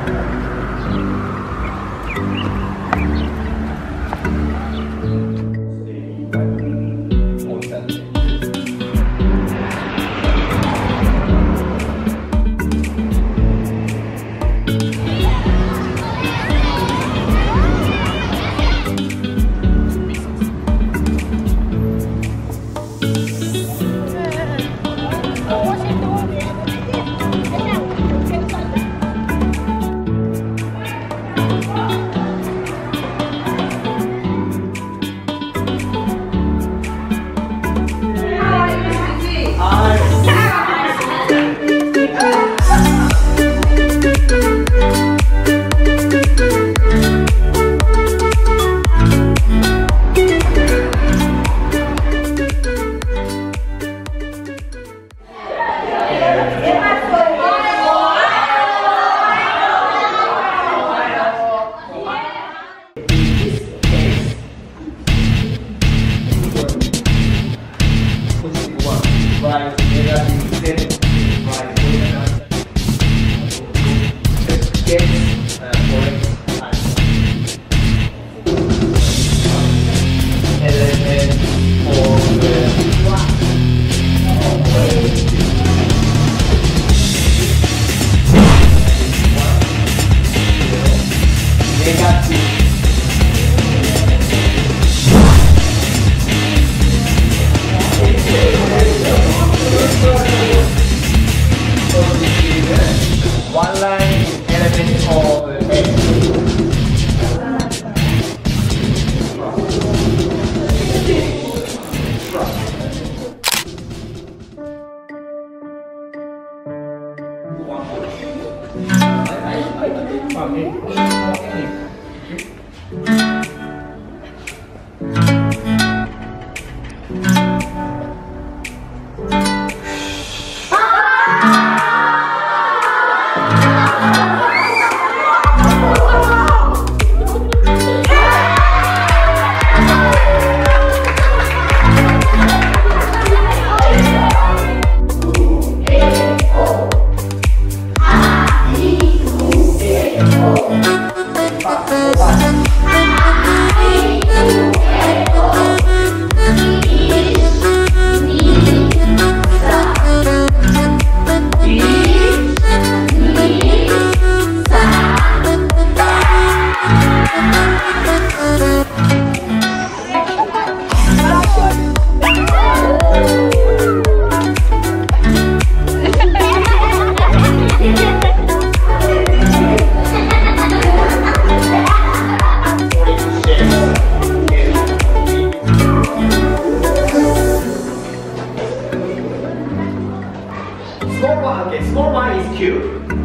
Small one is cute.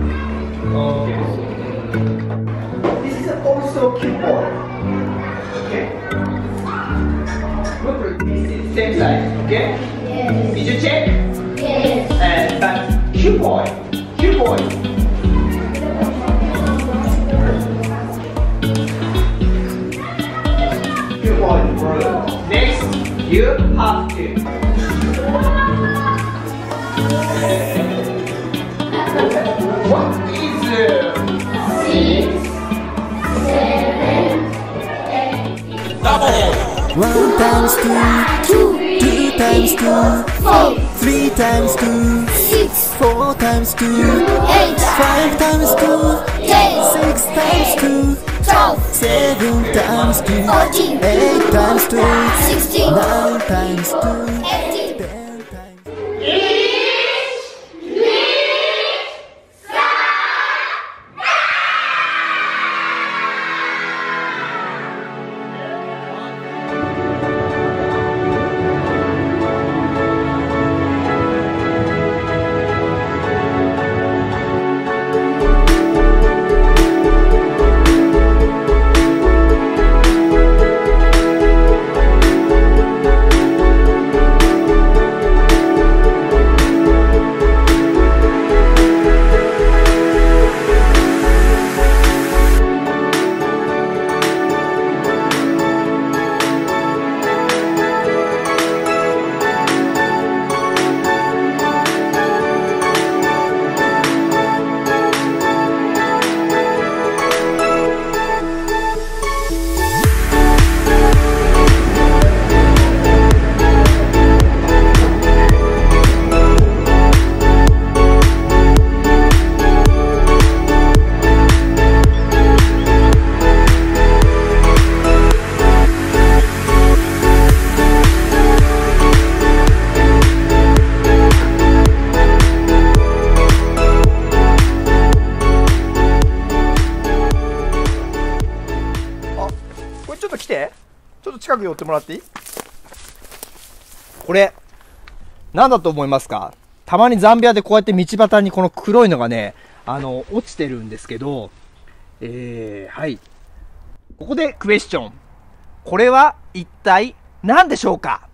This is also cute boy. Okay. Look, this is same size. Okay. Yes. Did you check? Yes. And but cute boy. Cute boy. Cute boy, bro. Next, you have to. What is 6, 7, 8. Double. 1 times 2, 2 times 2, 4, 3 times 2, 6, 4 times 2, 8, 5 times 2, 10, 6 times 2, 12, 7 times 2, 14, 8 times 2, 16, 9 times 2, 18. 10 times 2. っと近く寄ってもらっていい？これ何だと思いますか？たまにザンビアでこうやって道端にこの黒いのがね、落ちてるんですけど、はい。ここでクエスチョン。これは一体何でしょうか？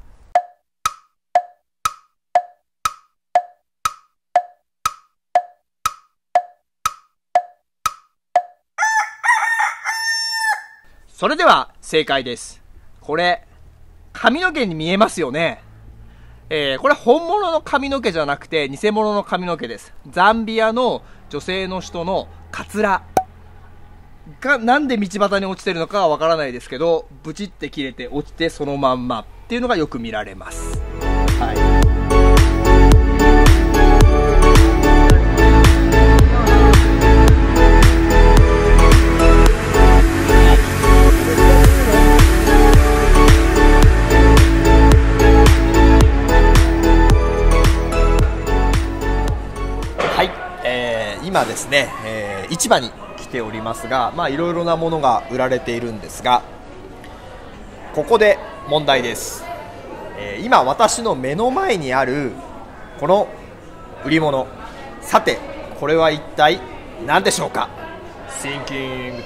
それでは正解です。これ、髪の毛に見えますよね。これ本物の髪の毛じゃなくて偽物の髪の毛です。ザンビアの女性の人のカツラがなんで道端に落ちてるのかはわからないですけど、ブチって切れて落ちてそのまんまっていうのがよく見られます。はい。今ですね、市場に来ておりますが、いろいろなものが売られているんですが、ここで問題です。今私の目の前にあるこの売り物、さてこれは一体何でしょうか？ Thinking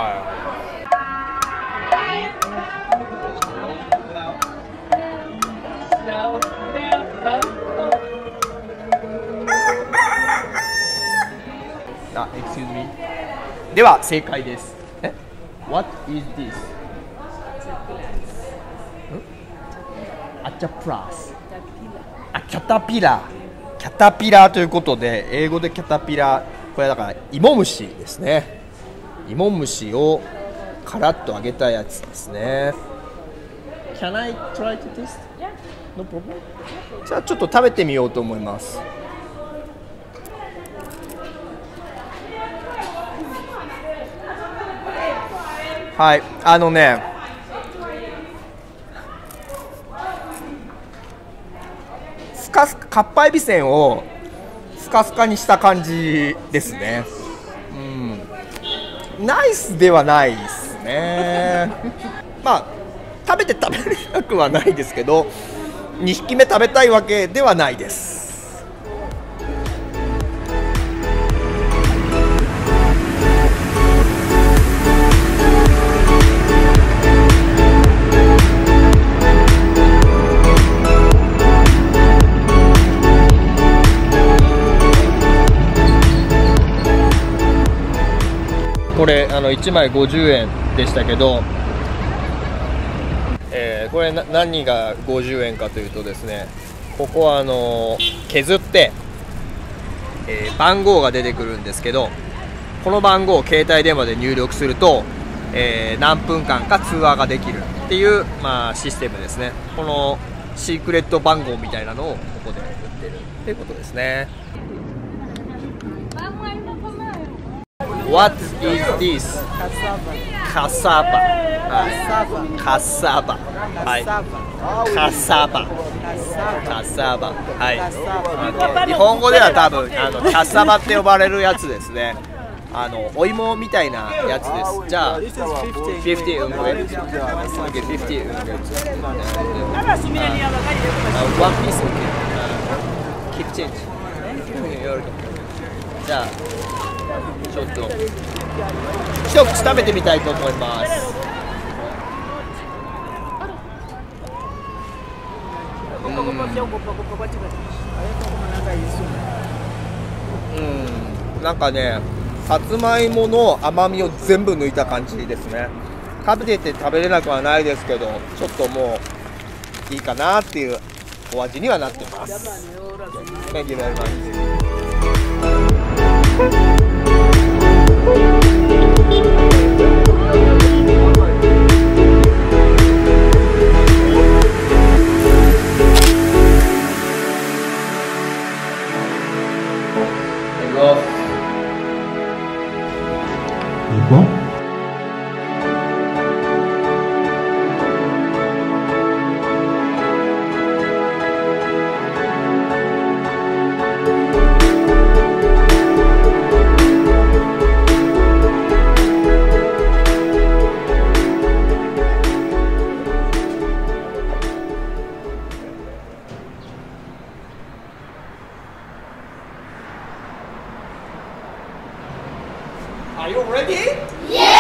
time。excuse me。では正解です。What is this？ アチャプラス。キャタピラー。キャタピラーということで、英語でキャタピラー、これだから芋虫ですね。芋虫をカラッと揚げたやつですね。Can I try to taste? No problem。じゃあちょっと食べてみようと思います。はい、かっぱえびせんをスカスカにした感じですね。ナイスではないですね。食べれなくはないですけど、2匹目食べたいわけではないです。これ1枚50円でしたけど、これ何が50円かというとですね、ここは削って、番号が出てくるんですけど、この番号を携帯電話で入力すると、何分間か通話ができるっていう、システムですね。このシークレット番号みたいなのをここで売ってるっていうことですね。What is this? Cassava. Cassava. はい。Cassava. Cassava. はい。日本語では多分キャッサバって呼ばれるやつですね。お芋みたいなやつです。じゃあ、50 unguent。50 unguent。One piece keep change。じゃあ。ちょっと一口食べてみたいと思います。なんかね、さつまいもの甘みを全部抜いた感じですね。食べてて食べれなくはないですけど、ちょっともういいかなっていうお味にはなってます。Thank you very much。 ready? Yes!